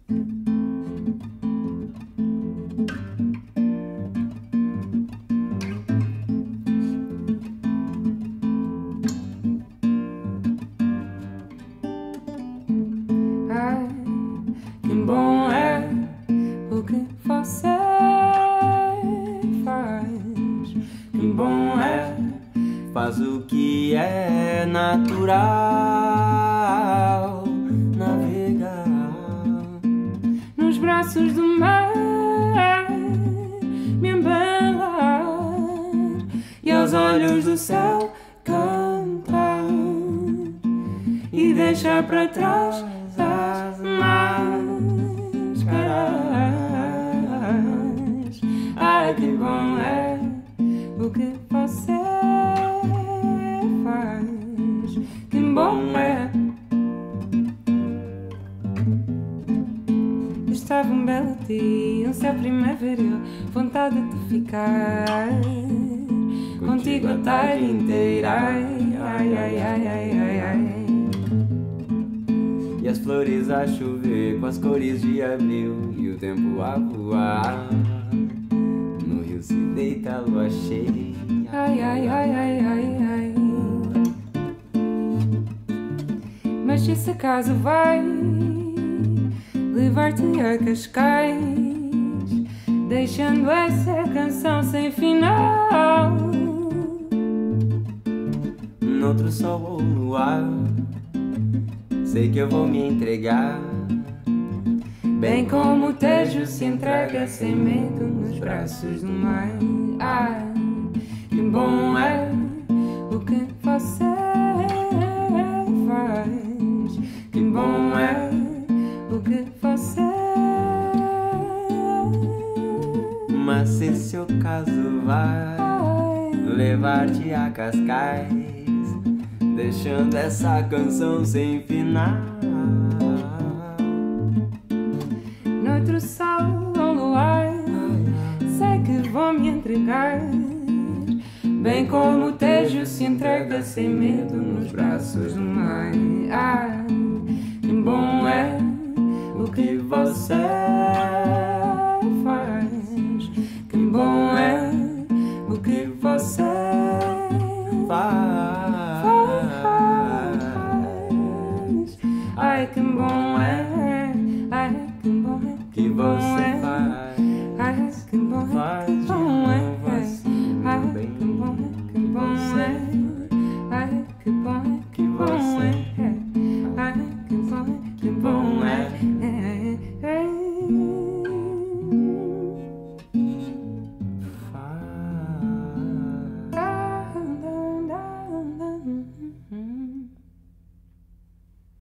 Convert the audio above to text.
Que bom é o que você faz. Que bom é, faz o que é natural. Navegar nos braços do mar, me embalar e aos olhos do céu cantar e deixar para trás as máscaras. Ai, que bom é o que você faz. Que bom é. Estava um belo dia, um céu primaveril, vontade de ficar contigo a tarde inteira. Ai, ai, ai, ai, ai, ai, ai. E as flores a chover com as cores de abril e o tempo a voar. No rio se deita a lua cheia. Ai, ai, ai, ai, ai, ai. Mas se esse acaso vai levar-te a Cascais, deixando essa canção sem final, noutro sol ou luar, sei que eu vou me entregar, bem como o Tejo se entrega sem medo nos braços do mar. Ai, que bom é o que você faz. Que bom é o que você. Mas se seu caso vai levar-te a Cascais, deixando essa canção sem final, noutro sol ou luar, sei que vou me entregar, bem como o Tejo se entrega sem medo nos braços do mar. Ai, que bom é o que você